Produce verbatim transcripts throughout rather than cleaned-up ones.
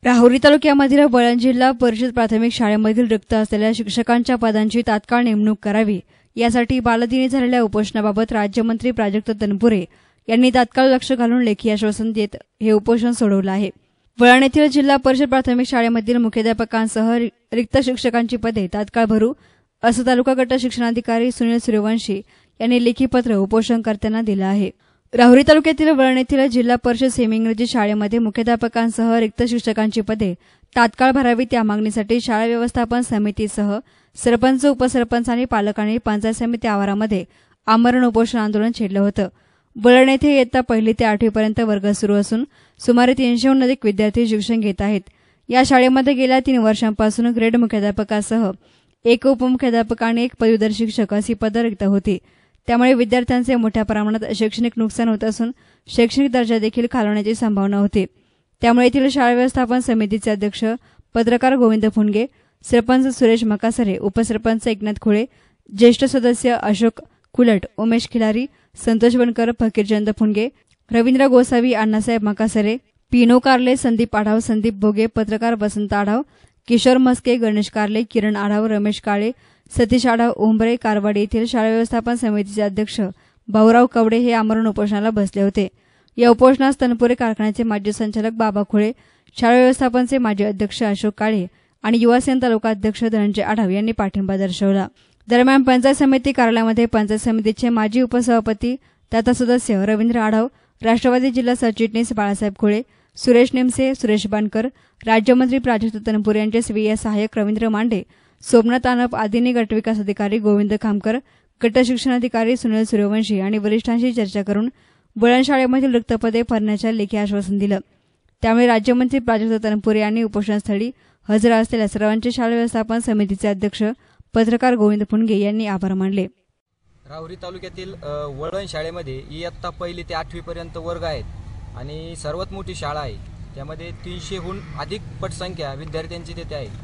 राहुरी तालुक्यामधील वळण जिल्हा परिषद प्राथमिक शाळेमधील रिक्त असलेल्या शिक्षकांच्या पदांची तात्काळ नेमणूक करावी यासाठी बालदिनी झालेल्या उपोषणाबाबत राज्यमंत्री प्राजक्त तनपुरे यांनी तात्काळ लक्ष घालून लेखी आश्वासन देत हे उपोषण सोडवलं आहे। वळण येथील जिल्हा परिषद प्राथमिक शाळेमधील मुख्याध्यापकांसह रिक्त शिक्षकांची पदे तात्काळ भरू असं तालुका गट शिक्षणाधिकारी सुनील सूर्यवंशी यांनी लेखी पत्र उपोषणकर्त्यांना दिलं आहे। राहुरी तालुक्यातील वळण येथील जिल्हा परिषद सेमी इंग्रजी शाळेमध्ये मुख्याध्यापकांसह रिक्त शिक्षकांची पदे तात्काळ भरावी त्या मागणीसाठी शाळा व्यवस्थापन समितीसह सरपंच, उपसरपंच आणि पालकांनी पंचायत समिती आवारामध्ये आमरण उपोषण आंदोलन छेडलं होतं। वळण येथे इयत्ता पहिली ते आठवीपर्यंत वर्ग सुरू असून सुमारे तीनशेहून अधिक विद्यार्थी शिक्षण घेत आहेत। या शाळेमध्ये गेल्या तीन वर्षांपासून ग्रेड मुख्याध्यापकासह एक उपमुख्याध्यापक आणि एक पदवीधर शिक्षक अशी पदं रिक्त होती। त्यामुळे विद्यार्थ्यांचे मोठ्या प्रमाणात शैक्षणिक नुकसान होत असून शैक्षणिक दर्जा देखील खालवण्याची संभावना होती। त्यामुळे येथील शाळा व्यवस्थापन समितीचे अध्यक्ष पत्रकार गोविंद फुंडगे, सरपंच सुरेश मकासरे, उपसरपंच एकनाथ खुळे, ज्येष्ठ सदस्य अशोक कुलट, उमेश खिलारी, संतोष बनकर, फकीरचंद फुंडगे, रवींद्र गोसावी, अण्णासाहेब मकासरे, पिनो कारले, संदीप आढाव, संदीप भोगे, पत्रकार वसंत आढाव, किशोर मस्के, गणेश कारले, किरण आढाव, रमेश काळे, सतीश आढाव, उंबरे, कारवाडी येथील शाळा व्यवस्थापन समितीचे अध्यक्ष भाऊराव कवडे हे आमरण उपोषणाला बसले होते। या उपोषणास तनपुरे कारखान्याचे माजी संचालक बाबा खुळे, शाळा व्यवस्थापनचे माजी अध्यक्ष अशोक काळे आणि युवासेना तालुका अध्यक्ष धनंजय आढाव यांनी पाठिंबा दर्शवला। दरम्यान पंचायत समिती कार्यालयामध्ये पंचायत समितीचे माजी उपसभापती तथा सदस्य रवींद्र आढाव, राष्ट्रवादी जिल्हा सरचिटणीस बाळासाहेब खुळे, सुरेश नेमसे, सुरेश बानकर, राज्यमंत्री प्राजक्त तनपुरे यांचे स्वीय सहाय्यक रवींद्र मांडे, सोमनाथ आनप आदींनी गटविकास अधिकारी गोविंद खामकर, गट शिक्षणाधिकारी सुनील सूर्यवंशी आणि वरिष्ठांशी चर्चा करून वळण शाळेमधील रिक्त पदे भरण्याचे लेखी आश्वासन दिलं। त्यामुळे राज्यमंत्री प्राजक्त तनपुरे यांनी उपोषणस्थळी हजर असलेल्या सर्वांचे शाळा व्यवस्थापन समितीचे अध्यक्ष पत्रकार गोविंद फुंडगे यांनी आभार मानले। राहुरी तालुक्यातील वळण शाळेमध्ये इयत्ता पहिली ते आठवी पर्यंत वर्ग आहेत आणि सर्वात मोठी शाळा आहे। त्यामध्ये तीनशेहून अधिक पटसंख्या विद्यार्थ्यांची तेथे आहे।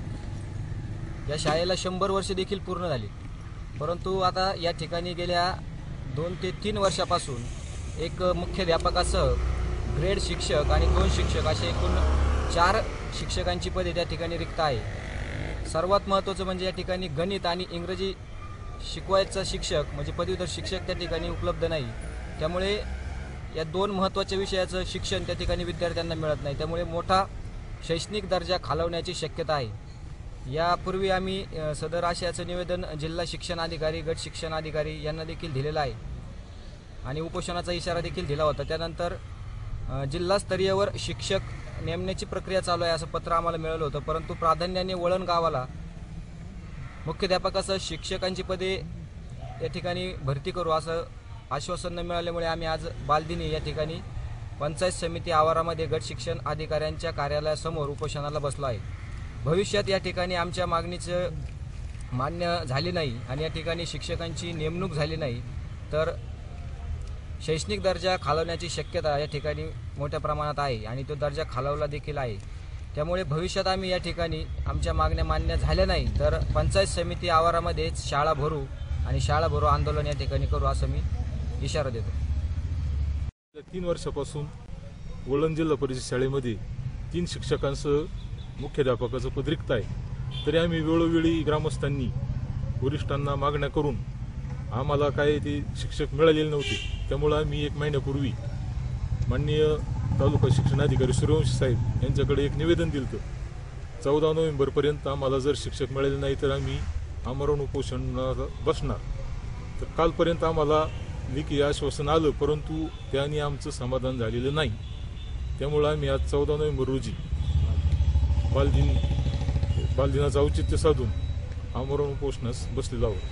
या शाळेला शंभर वर्ष देखील पूर्ण झाली, परंतु आता या ठिकाणी गेल्या दोन ते तीन वर्षापासून एक मुख्याध्यापकासह ग्रेड शिक्षक आणि दोन शिक्षक असे एकूण चार शिक्षकांची पदे त्या ठिकाणी रिक्त आहे। सर्वात महत्त्वाचं म्हणजे या ठिकाणी गणित आणि इंग्रजी शिकवायचा शिक्षक म्हणजे पदवीधर शिक्षक त्या ठिकाणी उपलब्ध नाही। त्यामुळे या दोन महत्त्वाच्या विषयाचं शिक्षण त्या ठिकाणी विद्यार्थ्यांना मिळत नाही, त्यामुळे मोठा शैक्षणिक दर्जा खालवण्याची शक्यता आहे। यापूर्वी आम्ही सदर आशयाचं निवेदन जिल्हा शिक्षणाधिकारी, गट शिक्षणाधिकारी यांना देखील दिलेलं आहे आणि उपोषणाचा इशारा देखील दिला होता। त्यानंतर जिल्हास्तरीयवर शिक्षक नेमण्याची प्रक्रिया चालू आहे असं पत्र आम्हाला मिळालं होतं, परंतु प्राधान्याने वळण गावाला मुख्याध्यापकासह शिक्षकांची पदे या ठिकाणी भरती करू असं आश्वासन न मिळाल्यामुळे आम्ही आज बालदिनी या ठिकाणी पंचायत समिती आवारामध्ये गट शिक्षण अधिकाऱ्यांच्या कार्यालयासमोर उपोषणाला बसलो आहे। भविष्यात या ठिकाणी आमच्या मागणीचं मान्य झाली नाही आणि या ठिकाणी शिक्षकांची नेमणूक झाली नाही तर शैक्षणिक दर्जा खालवण्याची शक्यता या ठिकाणी मोठ्या प्रमाणात आहे आणि तो दर्जा खालवला देखील आहे। त्यामुळे भविष्यात आम्ही या ठिकाणी आमच्या मागण्या मान्य झाल्या नाही तर पंचायत समिती आवारामध्ये शाळा भरू आणि शाळा भरू आंदोलन या ठिकाणी करू असं मी इशारा देतो। तीन वर्षापासून वळण जिल्हा परिषद शाळेमध्ये तीन शिक्षकांसह मुख्याध्यापकाचं पद रिक्त आहे, तरी आम्ही वेळोवेळी ग्रामस्थांनी वरिष्ठांना मागण्या करून आम्हाला काय ते शिक्षक मिळालेले नव्हते। त्यामुळे आम्ही एक महिन्यापूर्वी माननीय तालुका शिक्षणाधिकारी सूर्यवंशी साहेब यांच्याकडे एक निवेदन दिलं होतं। चौदा नोव्हेंबरपर्यंत आम्हाला जर शिक्षक मिळाले नाही तर आम्ही आमरण उपोषणाला बसणार। तर कालपर्यंत आम्हाला लेखी आश्वासन आलं, परंतु त्याने आमचं समाधान झालेलं नाही। त्यामुळे आम्ही आज चौदा नोव्हेंबर रोजी बालदिन बालदिनाचं औचित्य साधून आमरण उपोषणास बसलेलो आहोत।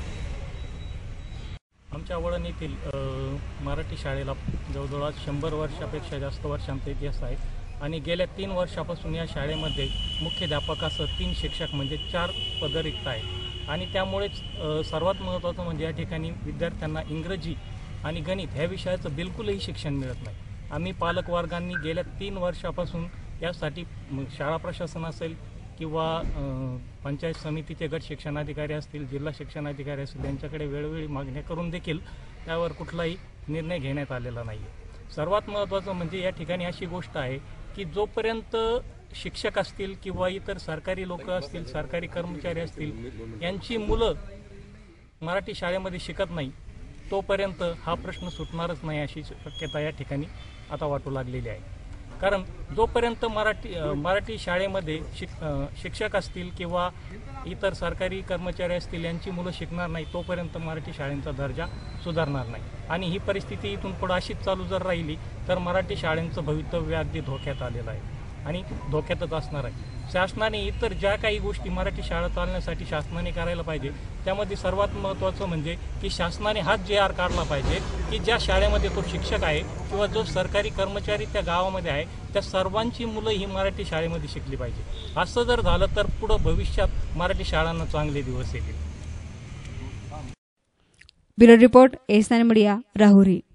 आमच्या वळण येथील मराठी शाळेला जवळजवळ शंभर वर्षापेक्षा जास्त वर्षांचा इतिहास आहे आणि गेल्या तीन वर्षापासून या शाळेमध्ये मुख्याध्यापकासह तीन शिक्षक म्हणजे चार पदं रिक्त आहेत आणि त्यामुळेच सर्वात महत्त्वाचं म्हणजे या ठिकाणी विद्यार्थ्यांना इंग्रजी आणि गणित ह्या विषयाचं बिलकुलही शिक्षण मिळत नाही। आम्ही पालकवर्गांनी गेल्या तीन वर्षापासून यासाठी शाळा प्रशासन असेल किंवा पंचायत समितीचे गट शिक्षणाधिकारी असतील, जिल्हा शिक्षणाधिकारी असतील यांच्याकडे वेळोवेळी मागण्या करून देखील त्यावर कुठलाही निर्णय घेण्यात आलेला नाही आहे। सर्वात महत्त्वाचं म्हणजे या ठिकाणी अशी गोष्ट आहे की जोपर्यंत शिक्षक असतील किंवा इतर सरकारी लोक असतील, सरकारी कर्मचारी असतील, यांची मुलं मराठी शाळेमध्ये शिकत नाही तोपर्यंत हा प्रश्न सुटणारच नाही अशी शक्यता या ठिकाणी आता वाटू लागलेली आहे. कारण जोपर्यंत मराठी मराठी शाळेमध्ये शिक शिक्षक असतील किंवा इतर सरकारी कर्मचारी असतील यांची मुलं शिकणार नाही तोपर्यंत मराठी शाळेंचा दर्जा सुधारणार नाही. आणि ही परिस्थिती इथून पुढे अशीच चालू जर राहिली तर मराठी शाळेंचं भवितव्य अगदी धोक्यात आलेलं आहे आणि धोक्यातच असणार आहे. शासनाने इतर ज्या काही गोष्टी मराठी शाळा चालण्यासाठी शासनाने करायला पाहिजे त्यामध्ये सर्वात महत्त्वाचं म्हणजे की शासनाने हाच जे आर काढला पाहिजे की ज्या शाळेमध्ये तो शिक्षक आहे किंवा जो सरकारी कर्मचारी त्या गावामध्ये आहे त्या सर्वांची मुलं ही मराठी शाळेमध्ये शिकली पाहिजे. असं जर झालं तर पुढं भविष्यात मराठी शाळांना चांगले दिवस येतील. Bureau report S nine media, Rahuri.